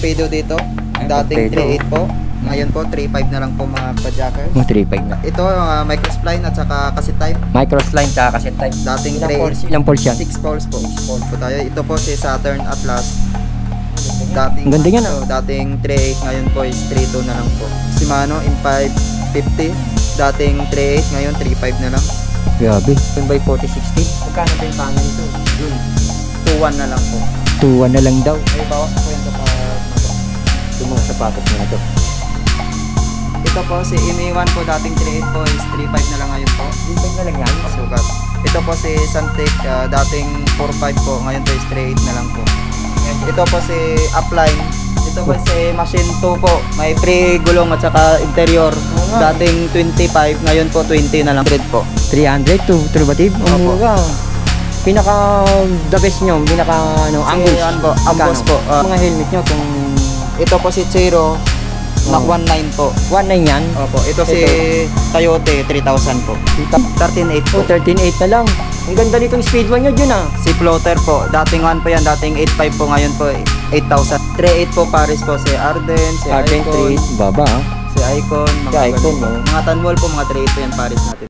Torpedo dito. Dating 3.8 po. Ngayon po 3.5 na lang po mga kajacker. 3.5 na. Ito microspline at saka cassette type. Microslime tsaka cassette type. Dating Ilang poles yan? 6 poles po. 6 poles po tayo. Ito po si Saturn Atlas. Dating ganda yan, dating 3.8 ngayon po is 3.2 na lang po. Shimano M550. Dating 3.8 ngayon 3.5 na lang. Grabe. 1x4060. Magkano ba yung pangalan nito? Yun. 2.1 na lang po. 2.1 na lang daw. May bawas po yung kapag Yung mga sapatos na to. ito po si MA1 po dating 3.8 po is 3.5 na lang ngayon po. 3.5 na lang yan? Sukat. Ito po si Santic dating 4.5 po ngayon po is 3.8 na lang po. Ito po si Upline. Ito po si Machine 2 po. May pre-gulong at saka interior. Dating 25 ngayon po 20 na lang. 100 po. 300 to Trubative? Ang mura. Pinaka the best nyo, pinaka Angus. Angus po. Mga helmet nyo kung Ito po si Chiro Mach 19 po. 19 yan? Opo. Ito si Coyote 3000 po. 13.8 po. 13.8 na lang. Ang ganda nitong speed 1 nyo dyan Si Floater po. Dating 1 po yan. Dating 8.5 po. Ngayon po 8,000. 3.8 po Paris po. Si Arden. Si Arden Icon. 3.8. Baba Si Icon. Mga si Icon mo. Mga Tanwol po. Mga 3.8 po yan Paris natin.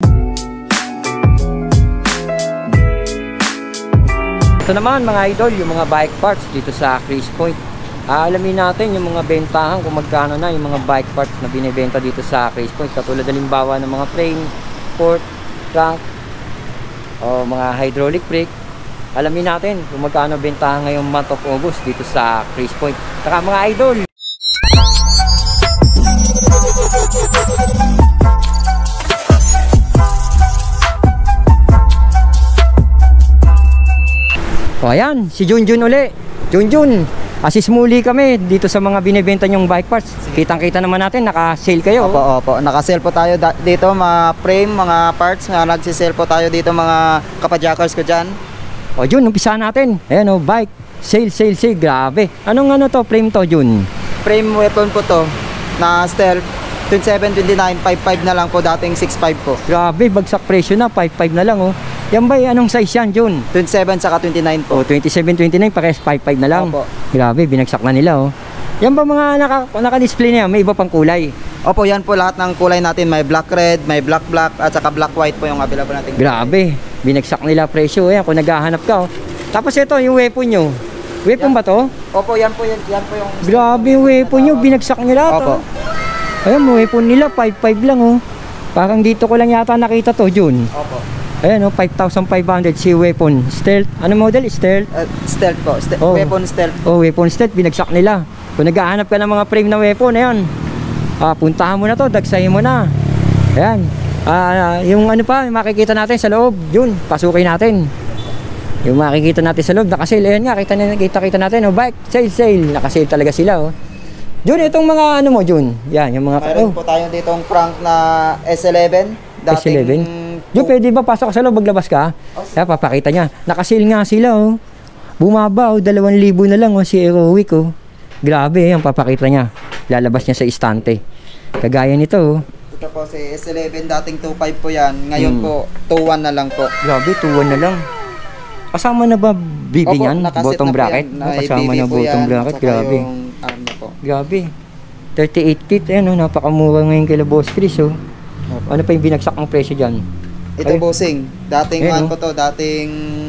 Ito naman mga idol, yung mga bike parts dito sa Chris Point. Alamin natin yung mga bentahan kung magkano na yung mga bike parts na binibenta dito sa Chris Point. Katulad halimbawa ng mga frame, port, crank, o mga hydraulic brake. Alamin natin kung magkano bentahan ngayong month of August dito sa Chris Point. Saka mga idol, o ayan, si Junjun uli. Junjun, assist muli kami dito sa mga binibenta nyong bike parts. Kitang-kita naman natin, naka-sale kayo. Opo. Naka-sale po tayo dito, mga frame, mga parts nga nagsi-sale po tayo dito mga kapajakers ko dyan. O Jun, umpisa natin. Ayan o, bike. Sale. Grabe. Anong to, frame to, Jun? Frame weapon po to, na stealth. 27, 29, 5.5 na lang po, dating 6.5 po. Grabe, bagsak presyo na, 5.5 na lang Yan ba, anong size yan, Jun? 27 saka 29 po. O, 27, 29, pares 5.5 na lang. Opo. Grabe, binagsak na nila Yan ba mga naka-display niya? May iba pang kulay? Opo, yan po lahat ng kulay natin. May black red, may black at saka black white po yung available natin. Grabe, binagsak nila presyo. Ayan, kung naghahanap ka Tapos ito, yung weapon nyo. Weapon ba to? Opo, yan po yung... Grabe yung weapon nyo, binagsak nila Opo. Ayan, weapon nila, 5.5 lang Parang dito ko lang yata nakita to, Jun. Opo. Ayan 5,500 si weapon. Stealth, ano model? Stealth? Stealth po, weapon stealth. Weapon stealth, binagsak nila. Kung naghahanap ka ng mga frame na weapon, ayan. Puntahan mo na to, dagsahin mo na. Ayan. Yung ano pa, makikita natin sa loob, Jun, pasukin natin. Yung makikita natin sa loob, nakasale. Ayan nga, kita natin, bike, sale. Nakasale talaga sila, Jun, itong mga ano mo, Jun? Yan, yung mga... Mayroon po tayo ditong crank na S11. S11? Jun, pwede ba pasok ka sa loob, maglabas ka? Kaya papakita niya. Nakasale nga sila, Bumaba, 2,000 na lang, si Heroic, Grabe, yan, papakita niya. Lalabas niya sa istante. Kagaya nito, Ito po si S11, dating 2.5 po yan. Ngayon po, 2.1 na lang po. Grabe, 2.1 na lang. Kasama na ba BB niyan? Bottom bracket? Kasama na bottom bracket, grabe. Grabe. 38 feet, napakamura ngayon kila Boss Chris, Ano pa yung binagsak ng presyo dyan? Ito bossing, dating 1 po to, dating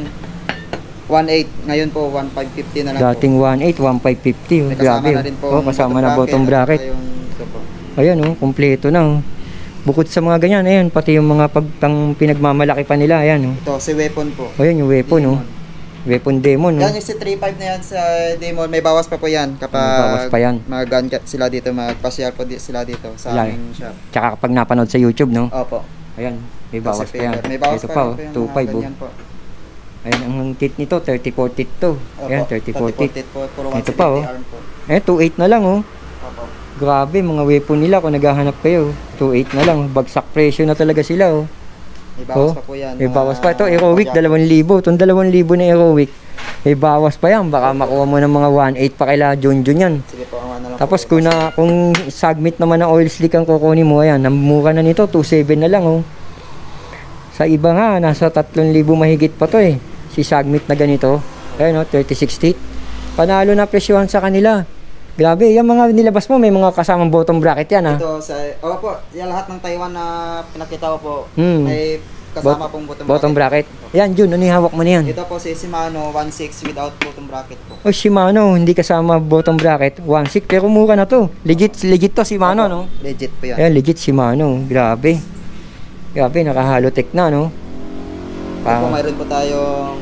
1.8, ngayon po 1.550 na lang dating po. 1.8, 1.550, grabe. Kasama na bottom bracket. Ayan, kompleto na. Bukod sa mga ganyan, ayan, pati yung mga pinagmamalaki pa nila, ayan. Ito, si weapon po. Ayan, yung weapon, Weapon Demon, Yan yung si 3.5 na yan sa Demon, may bawas pa po yan kapag mag-gun sila dito, magpasyal po sila dito sa aming shop. Tsaka kapag napanood sa YouTube, no? Opo. Ayan, may bawas pa yan. May bawas ito pa 2.5, Ayan, ang tit nito, 34 tit to. Ayan, 34 tit. Ito pa, 2.8 na lang, Opo. Grabe, mga weapon nila kung naghahanap kayo. 2.8 na lang, bagsak presyo na talaga sila, May bawas pa po yan. May bawas pa. Ito, Heroic, 2,000. Itong 2,000 na Heroic, may bawas pa yan. Baka makuha mo ng mga 1.8 pa kaila Junjun yan. Sige po, na lang. Tapos kung submit naman ng oil slick ang kukunin mo, ayan, ang mura na nito, 2.7 na lang, Sa iba nga, nasa 3,000 mahigit pa to, Si submit na ganito. Ayan, 36 feet. Panalo na presyohan sa kanila. Grabe, yung mga nilabas mo, may mga kasamang bottom bracket yan ha. Ito sa, po, yung lahat ng Taiwan na pinakita ko po, Hmm. may kasama pong Bottom bracket. Yan, Jun, ano yung hawak mo na yan? Ito po si Shimano 1.6 without bottom bracket po. Oh, Shimano, hindi kasama bottom bracket. 1.6, pero mura na to. Legit to Shimano, no? Legit po yan. Ayan, legit Shimano. Grabe. Grabe, naka-halotech na, no? Ito po, mayroon po tayong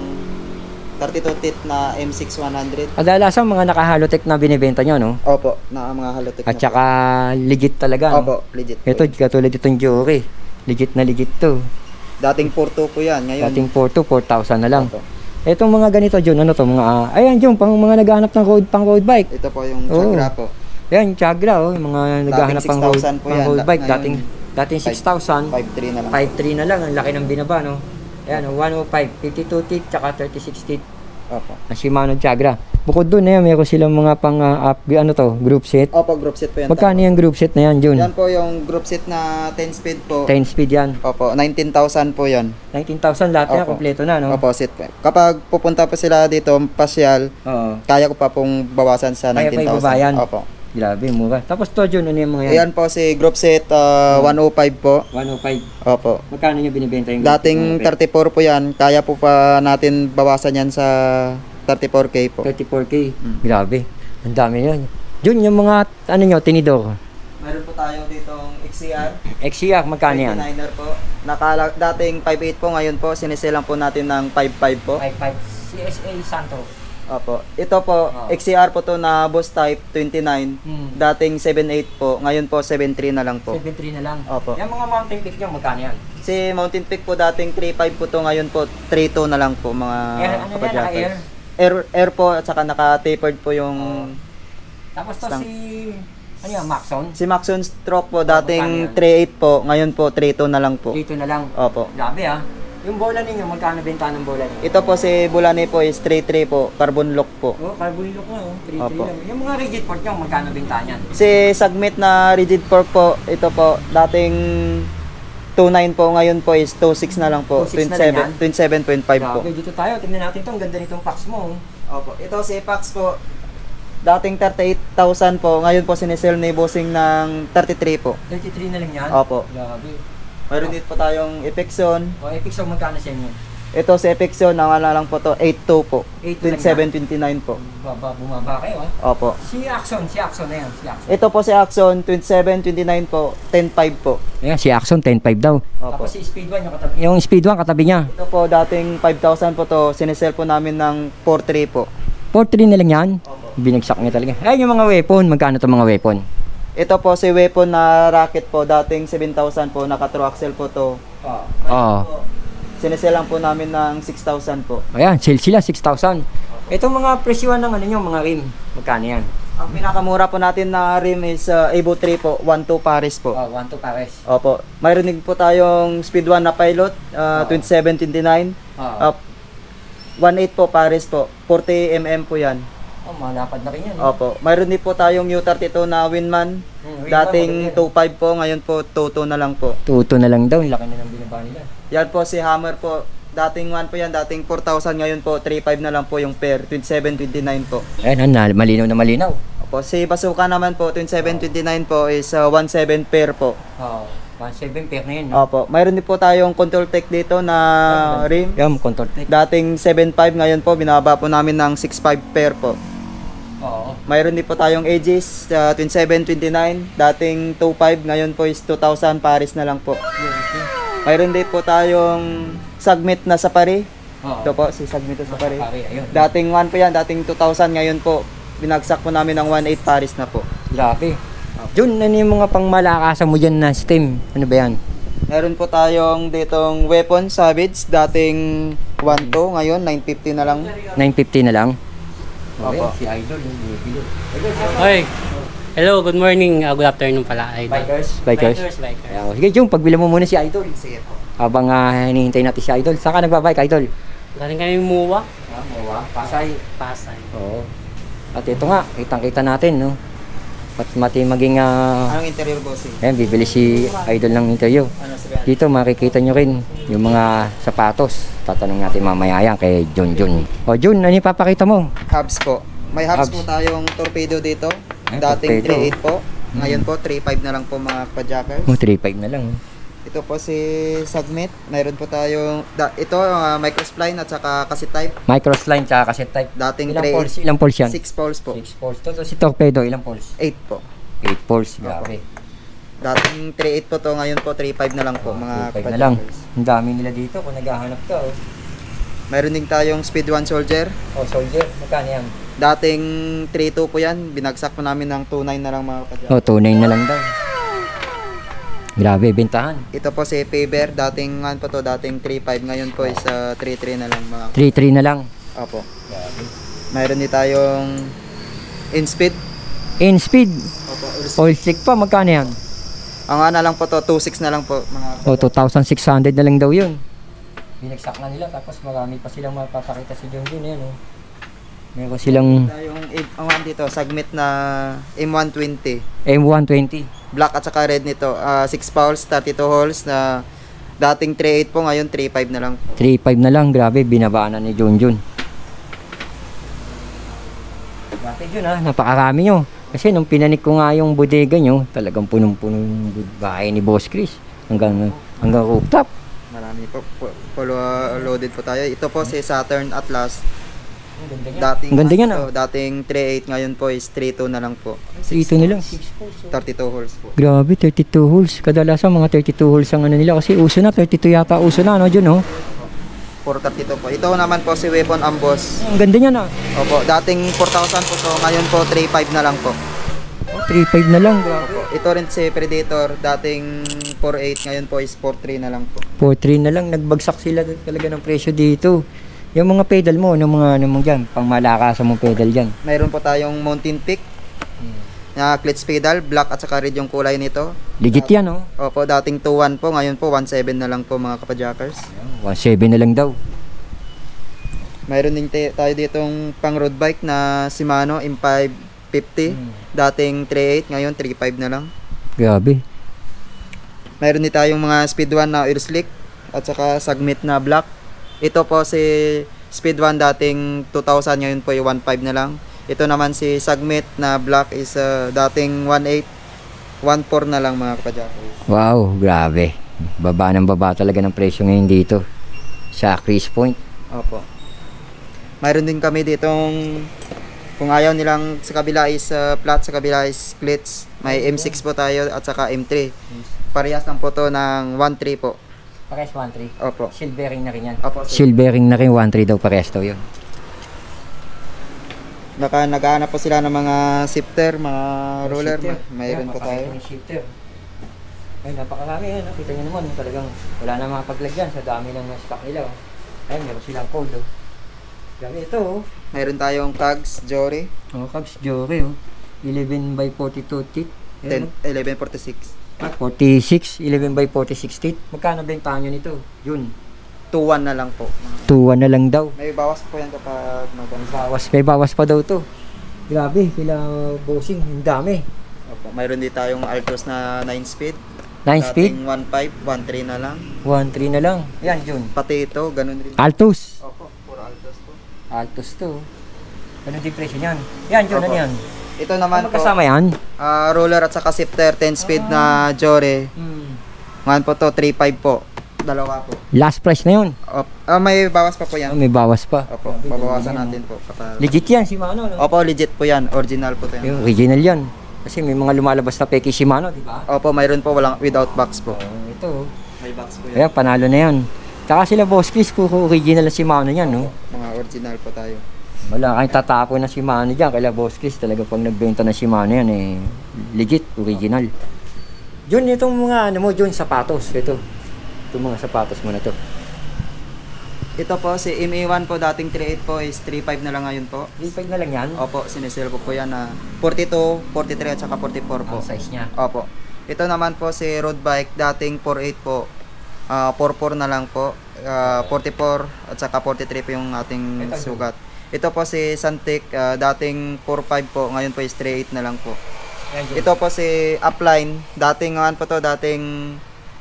32 teeth na M6100. Kadalasan mga naka-halotech na binibenta nyo, no? Opo, na mga halotek At na saka legit talaga, no? Opo, legit po. Ito, katulad itong Jory. Legit na legit to. Dating 4.2 po yan. Ngayon, Dating 4,000 na lang. Opo. Itong mga ganito, Jun, ano to? Mga, ayan, Jun, pang mga naghahanap ng pang road bike. Ito po yung Oo. Chagra po. Ayan, Chagra, oh, yung mga naghahanap pang road, 6,000 po pang yan. road bike. Ngayon, Dating 6,000. 5.3 na lang. 5.3 na lang, ang laki ng binaba, no? Ayan, 105, 52 teeth, tsaka 36 teeth. Opo. Ang Shimano Chagra. Bukod doon, ayan, meron silang mga pang ano to, group set. Opo, group set po yan. Magkano yung group set na yan, Jun? Yan po yung group set na 10 speed po. 10 speed yan. Opo, 19,000 po yan. 19,000 lahat yan, Opo. kompleto na, no? Opo, set po. Kapag pupunta po sila dito, pasyal, Oo. kaya ko pa pong bawasan sa Kaya pa 19,000. ibabayan. Opo. Grabe, mura. Tapos to, Jun, ano yung mga yan? Ayan po si group set 105 po. 105. Opo. Magkano nyo binibenta yung Dating 34 po yan, kaya po pa natin bawasan yan sa 34K po. 34K. Grabe. Ang dami yun. Jun, yung mga, ano nyo, tinidor. Meron po tayo ditong XCR. XCR, magkano yan? 29er po. Dating 5.8 po, ngayon po sinisilang po natin ng 5.5 po. 5.5. CSA Santo. Opo. Ito po, XCR po to na Boss Type 29. Dating 7.8 po, ngayon po 7.3 na lang po. 7.3 na lang. Opo. Yung mga mountain peak nyo, magkano yan? Si Mountain Peak po dating 3.5 po to, ngayon po 3.2 na lang po mga Air, ano yan, kapadyaters. naka-air? Air po at saka naka-tapered po yung Tapos to Stang. si, ano yan, Maxon? si Maxon Stroke po magkano dating yan? 3.8 po, ngayon po 3.2 na lang po. Dito na lang. Opo. Grabe ah. Yung bola ninyo, magkano benta ng bola ninyo? Ito po si Bulani po is 3.3 po, carbon lock po. Oh, carbon look na oh. 3.3 Opo. lang. Yung mga rigid port nyo, magkano benta niyan? Si Submit na rigid fork po, ito po dating 2.9 po, ngayon po is 2.6 na lang po. 2.6 na lang 27.5 po. Grabe, dito tayo. Tingnan natin to. Ang ganda nitong packs mo. oh. Opo. Ito si Pax po, dating 38,000 po, ngayon po sinisell ni Bossing ng 33 po. 33 na lang yan? Opo. Grabe. Mayroon dito po tayong Epixon. O, Epic Song, magkano sa inyo? Ito si Epixon, nawala lang po to 8.2 po. 8.2 lang 27.29 po. Bumaba kayo ah. Opo. Si Axon na yan. Si Axon. Ito po si Axon, 27.29 po, 10.5 po. Ayan, si Axon, 10.5 daw. Opo. Tapos si Speed 1 yung katabi. Yung Speed 1 katabi niya. Ito po dating 5,000 po to, sinisell po namin ng 4.3 po. 4.3 na lang yan. Opo. Binagsak niya talaga. Ayun yung mga weapon. Magkano to mga weapon? Ito po si weapon na racket po, dating 7,000 po, naka true axle po to. Oo. Sinisell lang po namin ng 6,000 po. Ayan, sale sila, 6,000. Itong mga presyuan ng ano nyo, mga rim. Magkano yan? Ang pinakamura po natin na rim is Evo 3 po, 1.2 Paris po. 1 to pares. Opo. Mayroon din po tayong Speed 1 na Pilot, 2729. Oo. 1.8 po Paris po, 40mm po yan. Oh, malapad na rin yan. Opo. Mayroon din po tayong U32 na Winman. Winman, Dating maganda 2.5 po, ngayon po 2.2 na lang po. Tuto na lang daw, laki na ng binaba nila. Yan po si Hammer po. Dating 1 po yan, dating 4,000, ngayon po 3.5 na lang po yung pair, 2729 po. Ayan, malinaw na malinaw. Opo, si Bazooka naman po, 2729 po is 17 pair po. Oo. 1.7 pair na yan. No? Opo, mayroon din po tayong Control Tech dito na rim. Yan, contour tech. Dating 7.5, ngayon po binaba po namin ng 6.5 pair po. Oo. Mayroon din po tayong Aegis, 2729, dating 2.5, ngayon po is 2,000 Paris na lang po. Mayroon din po tayong Submit na Safari. Oo. Ito po, si Submit na Safari. Ayun. Dating 1 po yan, dating 2,000, ngayon po binagsak po namin ng 1.8 Paris na po. Grabe. Jun, ano yung mga pangmalakasan mo dyan na stem? Ano ba yan? Meron po tayong ditong Weapon Savage, dating 1 to, ngayon 950 na lang. 950 na lang? Opo. Si Idol, yung bibili. Hoy. Hello, good morning. Good afternoon pala. Idol. Bikers? Bikers. Ayan, sige Jun, pagbili mo muna si Idol. Sige po. Habang hinihintay natin si Idol. Saan ka nagbabike, Idol? Galing kami Muwa. Pasay. Pasay. Oo. At ito nga, kitang-kita natin, no? At mati maging, Anong interior bossing? ayan, bibili si Idol ng interview. Ano sabihan? Dito makikita nyo rin yung mga sapatos. Tatanong natin mamaya yan kay Jun. O Jun, ano yung papakita mo? Hubs po. May hubs Hubs. po tayong torpedo dito. Dating torpedo. 3.8 po. Ngayon po 3.5 na lang po mga kajackers. 3.5 na lang. Ito po si Sagmit. Mayroon po tayong ito microspline at saka cassette type. Microslime tsaka cassette type. Dating Ilang 3.8. poles? Ilang poles yan? 6 poles po. 6 poles. Ito si torpedo, ilang poles? 8 po. 8 poles, grabe. Dating 3.8 po to, ngayon po 3.5 na lang po mga 3.5 na lang. kajackers. Ang dami nila dito kung naghahanap ka. Oh, Mayroon din tayong Speed 1 Soldier. soldier, magkano yan? Dating 3.2 po yan. Binagsak po namin ng 2.9 na lang mga kajackers. Oh, 2.9 na lang daw. Grabe, bentahan. Ito po si Faber. Dating po to, dating 3.5. Ngayon po is 3.3 na lang mga 3.3 na lang. Opo. Grabe. Mayroon din tayong InSpeed. In speed, Opo. oil slick pa, magkano yan? Ang na lang po to, 2.6 na lang po mga O, 2,600 na lang daw yun. Binagsak na nila, tapos marami pa silang mapapakita si John Jun. Yan, oh. Meron silang tayong ang dito, Sagmit na M120. M120. Black at saka red nito. 6 poles, 32 holes na dating 3.8 po, ngayon 3.5 na lang. 3.5 na lang, grabe, binabaan na ni John Jun. Grabe Jun ha, napakarami nyo. Kasi nung pinanik ko nga yung bodega nyo, talagang punong-puno yung bahay ni Boss Chris. Hanggang rooftop. Marami po. Full loaded po tayo. Ito po si Saturn Atlas. Ang ganda niya na. Dating 3.8, ngayon po is 3.2 na lang po. 3.2 na lang. 32 holes po. Grabe, 32 holes. Kadalasan mga 32 holes ang ano nila. Kasi uso na, 32 yata uso na, no, Jun, no? 432 po. Ito naman po si Weapon Amboss. Ang ganda niya na. Opo, dating 4,000 po to, ngayon po 3.5 na lang po. 3.5 na lang, grabe. Ito rin si Predator, dating 4.8, ngayon po is 4.3 na lang po. 4.3 na lang, nagbagsak sila talaga ng presyo dito. Yung mga pedal mo, ano mga dyan, pang malakasan mong pedal dyan. Mayroon po tayong Mountain Peak na clutch pedal, black at saka red yung kulay nito. Legit yan, no? Opo, dating 2.1 po, ngayon po 1.7 na lang po mga kapajackers. 1.7 na lang daw. Mayroon din tayo ditong pang road bike na Shimano M550, dating 3.8, ngayon 3.5 na lang. Grabe. Mayroon din tayong mga Speed 1 na air slick at saka Sagmit na black. Ito po si Speed 1 dating 2,000, ngayon po yung 1.5 na lang. Ito naman si Sagmit na black is dating 1.8, 1.4 na lang mga kapajackers. Wow, grabe. Baba ng baba talaga ng presyo ngayon dito sa Chris Point. Opo. Mayroon din kami ditong, kung ayaw nilang sa kabila is flat, sa kabila is clits. May M6 po tayo at saka M3. Parehas lang po to ng 1.3 po. Pares 1.3. Opo. Silvering na rin yan. Opo. Silvering na rin 1.3 daw pares daw yun. Naghahanap po sila ng mga shifter, mga roller. Shifter. Mayroon Ayan, po tayo. papakita yung shifter. Ay, napakarami yan. Kita nyo naman, talagang wala na mga paglagyan sa dami ng stock nila. Oh. Ayun, meron silang code. Oh. Grabe ito. Oh. Mayroon tayong tags, Jory, Oh, Cubs Jory. Oh. 11 by 42 teeth. 10, 1146. 46, 11 by 46 teeth. Magkano bentahan nyo nito? Yun. 2.1 na lang po. 2.1 na lang daw. May bawas po yan kapag maganda. May bawas pa daw to. Grabe, kila bossing, ang dami. Opo. Mayroon din tayong Altos na 9 speed. 9 speed, Dating 1.5, 1.3 na lang. 1.3 na lang. Yan, Jun. Pati ito, ganun rin. Altos. Opo, puro Altos po. Altos to. Ano din presyo niyan? Yan, Jun, ano Opo. yan? Ito naman Ano po, kasama yan? roller at saka shifter, 10 speed na Jory. Ngayon po to, 3.5 po. Dalawa po. Last price na yun. May bawas pa po yan. May bawas pa. Opo, babawasan natin po. Kapag... Legit yan, Shimano. No? Opo, legit po yan. Original po to yan. Yung original yan. Kasi may mga lumalabas na peki Shimano, di ba? Opo, mayroon po walang without box po. Ito. May box po Kaya yan. panalo na yan. Tsaka sila Boss Chris, puro original na Shimano yan, no? Mga original po tayo. Wala kayong tatapon na Shimano dyan. Kaya Boss Chris, talaga pag nagbenta na Shimano yan, eh, legit, original. Jun, itong mga, ano mo, Jun, sapatos. Ito. Itong mga sapatos mo na to. Ito po, si MA1 po, dating 3.8 po, is 3.5 na lang ngayon po. 3.5 na lang yan. Opo, sinesell ko po yan na 42, 43 at saka 44 po. Ang size niya. Opo. Ito naman po si road bike, dating 4.8 po. 4.4 na lang po. 44 at saka 43 po yung ating sugat. Ito po si Santic, dating 4.5 po, ngayon po is 3.8 na lang po. Yan, Jun. Ito po si Upline, dating ngayon po to, dating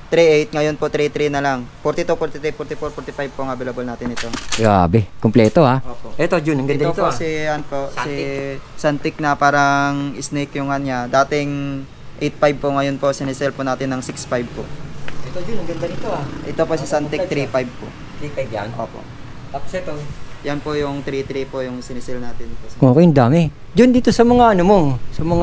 3.8, ngayon po 3.3 na lang. 42, 43, 44, 45 po ang available natin ito. Grabe, kumpleto ha. Opo. Ito Jun, ang ganda Ito nito po ah. si, ano po, si Santik. Santik na parang snake yung kanya. Dating 8.5 po, ngayon po sinisell po natin ng 6.5 po. Ito Jun, ang ganda nito ah. Ito po si Santik 3.5 po. 3.5 yan. Opo. Tapos ito. Yan po yung 3.3 po yung sinisell natin. Okay, ang dami. Jun, dito sa mga ano mo, sa mga,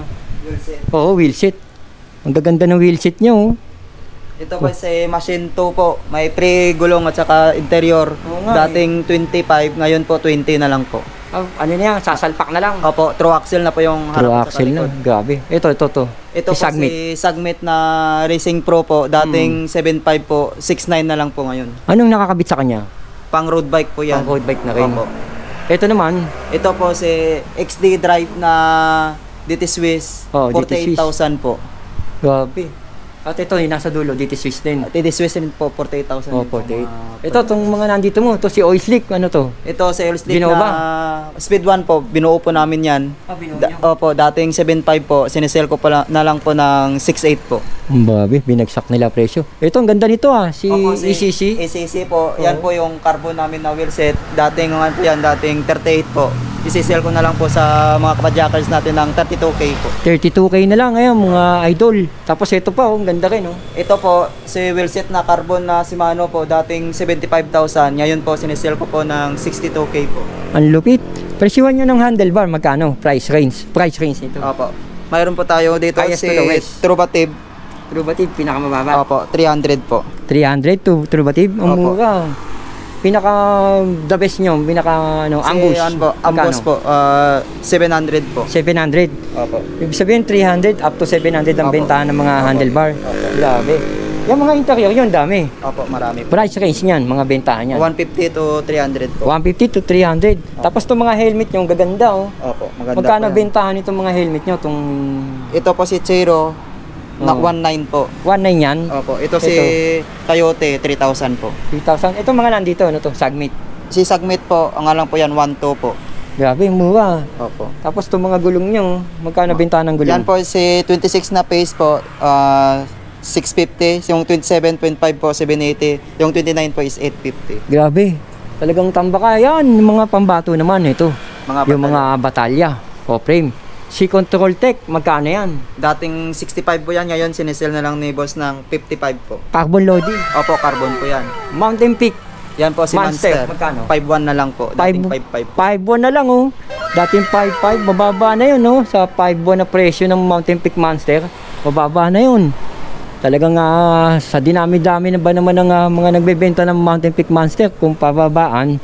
oo, wheelset. Ang gaganda ng wheelset nyo oh. Ito po si Machine 2 po. May pre-gulong at saka interior. Oo nga, Dating 25, ngayon po 20 na lang po. Ano na yan, sasalpak na lang. Opo, true axle na po yung True harap at saka axle na, likod. grabe. Ito. Ito Si po Sagmit. si Sagmit na Racing Pro po. Dating 7.5 po, 6.9 na lang po ngayon. Anong nakakabit sa kanya? Pang road bike po yan. Pang road bike na rin. Opo. Ito naman, Ito po si XD Drive na DT Swiss. Oh, DT Swiss. 48,000 po. grabe. At ito, yung nasa dulo, DT Swiss din. DT Swiss din po, 48,000. Oh, din po, 48. mga- Ito, itong mga nandito mo, to si Oil Slick, ano to? Ito sa L-Stick Binuo na ba? Speed 1 po, binuo po namin yan. Opo, dating 7.5 po, sinesell ko pala na lang po ng 6.8 po. Ang babi, binagsak nila presyo. Ito, ang ganda nito ah, si Opo, ECC. ECC po, yan Oo. po yung carbon namin na wheelset. Dating nga po yan, dating 38 po. Isisell ko na lang po sa mga kapadjakers natin ng 32K po. 32K na lang, ayan, mga idol. Tapos ito pa, oh, ang ganda rin, oh. Ito po, si wheelset na carbon na Shimano po, dating 75,000. Ngayon po, sinesell ko po ng 62K po. Ang lupit. Presyuhan nyo ng handlebar, magkano? Price range nito. Opo. Mayroon po tayo dito Highest si to lowest. Trubative. Trubative, pinakamababa. Opo, 300 po. 300 to Trubative, ang Opo. mura. Pinaka the best nyo, pinaka ano, ambush. Si, ambush Magkano? po, 700 po. 700. Opo. Ibig sabihin 300 up to 700 ang Opo. bentahan ng mga Opo. handlebar. Opo. Grabe. Yung mga interior yun, dami. Opo, marami po. Price range niyan, mga bentahan niyan. 150 to 300 po. 150 to 300. Tapos itong mga helmet nyo, ang gaganda oh. Opo, maganda Magkano po yan. bentahan itong mga helmet nyo? Itong Ito po si Chiro, na Oo. 19 po. 19 yan. Opo, ito si Coyote, 3,000 po. 3,000. Itong mga nandito, ano to? Sagmit. Si Sagmit po, ang alam po yan, 1.2 po. Grabe, mura. Opo. Tapos itong mga gulong nyo, magkano bentahan ng gulong? Yan po si 26 na pace po, 650. Yung 27.5 po, 780. Yung 29 po is 850. Grabe. Talagang tambaka. Yan, yung mga pambato naman ito. Yung batalya. mga batalya o frame. Si Control Tech, magkano yan? Dating 65 po yan, ngayon sinesell na lang ni boss ng 55 po. Carbon loading. Opo, carbon po yan. Mountain Peak, Yan po si Monster, Monster. magkano? 5.1 na lang po. Dating 5.5 po. 5.1 na lang oh. Dating 5.5, bababa na yun oh. Sa 5.1 na presyo ng Mountain Peak Monster, bababa na yun. Talagang sa dinami-dami na ba naman ng mga nagbebenta ng Mountain Peak Monster, kung pababaan,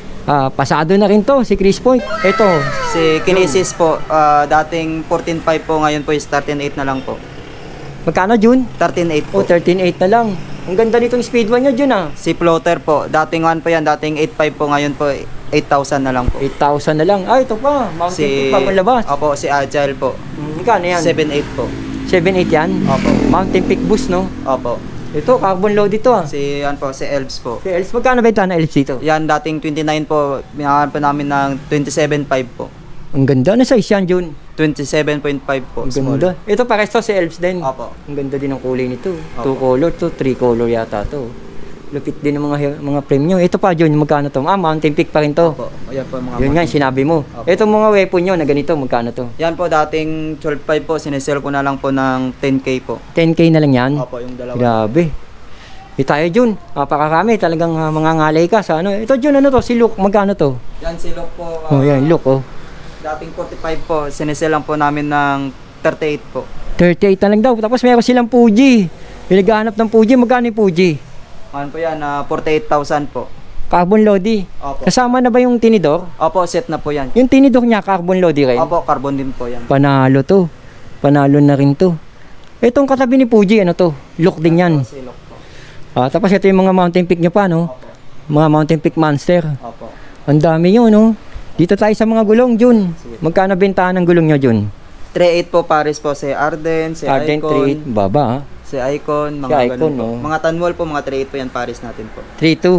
pasado na rin to si Chris Point. Ito, Si Kinesis po, dating 14.5 po, ngayon po is 13.8 na lang po. magkano June? 13.8 Oh, po. 13.8 na lang. Ang ganda nitong speed 1 nyo June Si Floater po, dating 1 po yan, dating 8.5 po, ngayon po 8,000 na lang po. 8,000 na lang. Ito pa, Mountain Peak bagong labas. Opo, si Agile po, Magkano yan? 7.8 po. 7.8 yan? Opo. Mountain Peak Boost no? Opo. Ito, carbon load ito Si, si Elves po. Si Els, magkano benta na Els dito? Yan, dating 29 po, binahan po namin ng 27.5 po. Ang ganda na size yan June. 27.5 po, Ang small. ganda. Ito pares to si Elves din. Opo. Ang ganda din ng kulay nito. Opo. 2 color to, 3 color yata to. Lupit din ng mga frame nyo. Ito pa June, magkano to? Mountain Peak pa rin to. Opo, yan po mga Yun nga, sinabi mo. Opo. Itong mga weapon nyo na ganito, magkano to? Yan po, dating 12.5 po, sinesell ko na lang po ng 10K po. 10K na lang yan? Opo, yung dalawa. Grabe. Tayo June, napakarami. Talagang mga ngalay ka sa ano. Ito June, ano to? Si Luke, magkano to? Yan si Luke po, Oh, yan, Luke oh. dating 45 po, sinesell lang po namin ng 38 po. 38 na lang daw. Tapos meron silang Fuji. Pinaghahanap ng Fuji, magkano yung Fuji? Ano po yan, 48,000 po. Carbon Lodi. Opo. Kasama na ba yung tinidor? Opo, set na po yan. Yung tinidor niya, carbon Lodi rin? Opo, carbon din po yan. Panalo to. Panalo na rin to. Itong katabi ni Fuji, ano to? Look din yan. Si Luke po. Tapos ito yung mga mountain peak nyo pa, no? Opo. Mga mountain peak monster. Opo. Ang dami yun, no? Dito tayo sa mga gulong, Jun. Magkano bentahan ng gulong nyo, Jun? 38 po, Paris po, si Arden, si Ardent Icon. 3, baba, ha? Si Icon, mga Si ganun Icon, po. no? Mga Tanwol po, mga 38 po yan, Paris natin po. 3.2.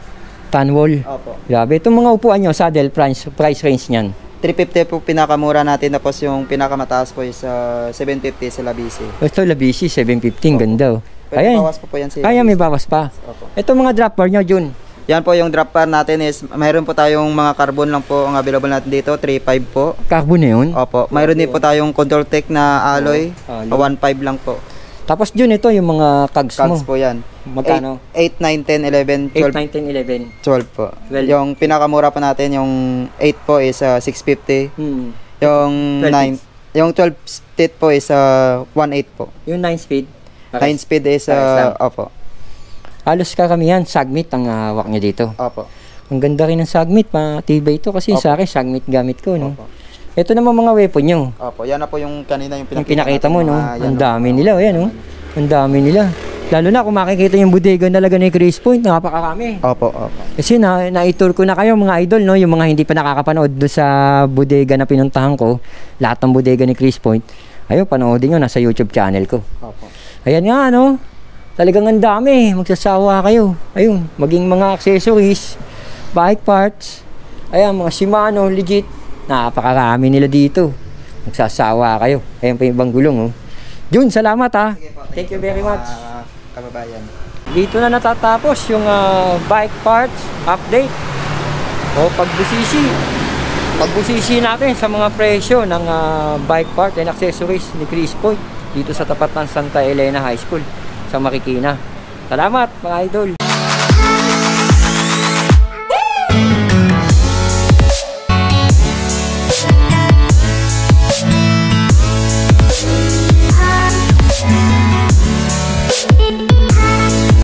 Tanwol. Opo. Grabe. Itong mga upuan nyo, saddle, price range niyan. 350 po pinakamura natin, tapos yung pinakamataas po is 750 sa Labisi. Ito, Labisi, 715, ganda, oh. Pwede Ayan. bawas po yan si Kaya may bawas pa. Opo. Ito mga drop bar nyo, Jun. Yan po yung drop bar natin is, mayroon po tayong mga carbon lang po ang available natin dito, 3.5 po. Carbon na yun. Opo, mayroon din po tayong Control Tech na alloy, Alloy. 1.5 lang po. Tapos Jun, ito yung mga cogs mo. Cogs po yan. Magkano? 8, 9, 10, 11, 8, 12, 9, 10, 11. 12 po. 12. Yung pinakamura pa natin, yung 8 po is 650. Hmm. Yung 12 9, yung 12 speed po is 1.8 po. Yung 9 speed. 9 speed is, Pares lang. opo. Halos karamihan, Sagmit ang hawak niya dito. Opo. Ang ganda rin ng Sagmit, matibay ito kasi Opo. sa akin Sagmit gamit ko, no. Opo. Ito naman mga weapon nyo. Opo, yan na po yung kanina yung Yung pinakita mo, no. Ang yan, dami nila, ayan, no. Ang dami nila. Lalo na kung makikita yung bodega talaga ni Chris Point, napakarami. Opo, opo. Kasi na-tour ko na kayo mga idol, no, yung mga hindi pa nakakapanood do sa bodega na pinuntahan ko, lahat ng bodega ni Chris Point. Ayun, panoodin nyo, nasa YouTube channel ko. Opo. Ayan nga, no. Talagang ang dami, magsasawa kayo. Ayun, maging mga accessories, bike parts, ayan, mga Shimano, legit. Napakarami nila dito. Magsasawa kayo. Ayan pa yung ibang gulong, oh. Jun, salamat ha. Sige po, Thank you very much. Kababayan. Dito na natatapos yung bike parts update o pagbusisi natin sa mga presyo ng bike part and accessories ni Chris Point dito sa tapat ng Santa Elena High School sa Marikina. Salamat mga idol.